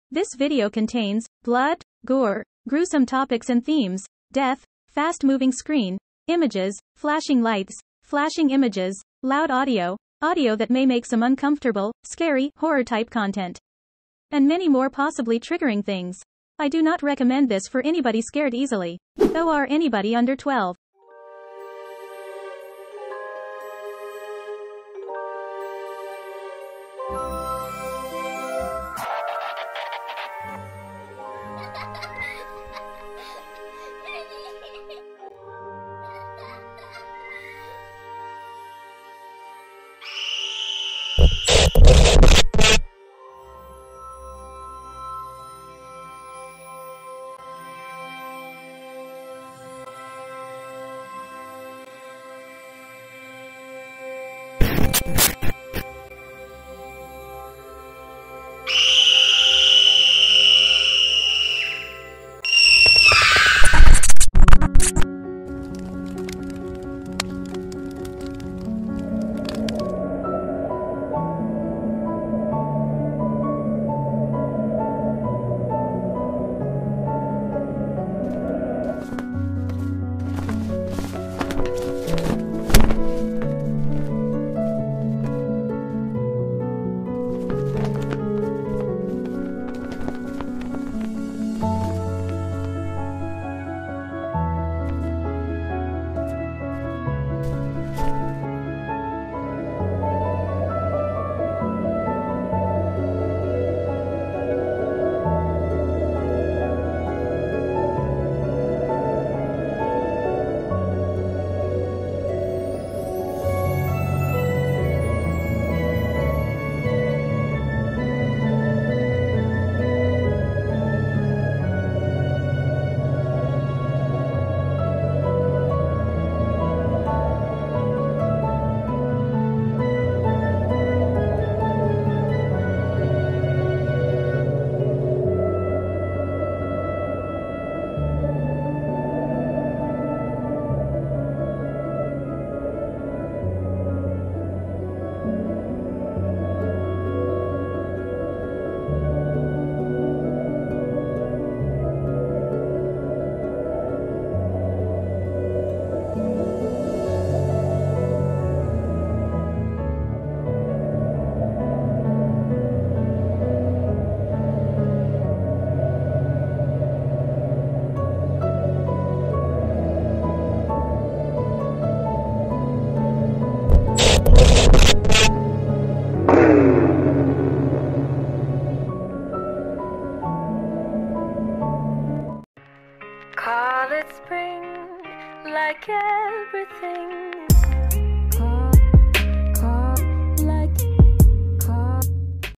This video contains blood, gore, gruesome topics and themes, death, fast-moving screen, images, flashing lights, flashing images, loud audio, audio that may make some uncomfortable, scary, horror-type content, and many more possibly triggering things. I do not recommend this for anybody scared easily, or anybody under 12. Call it spring, like everything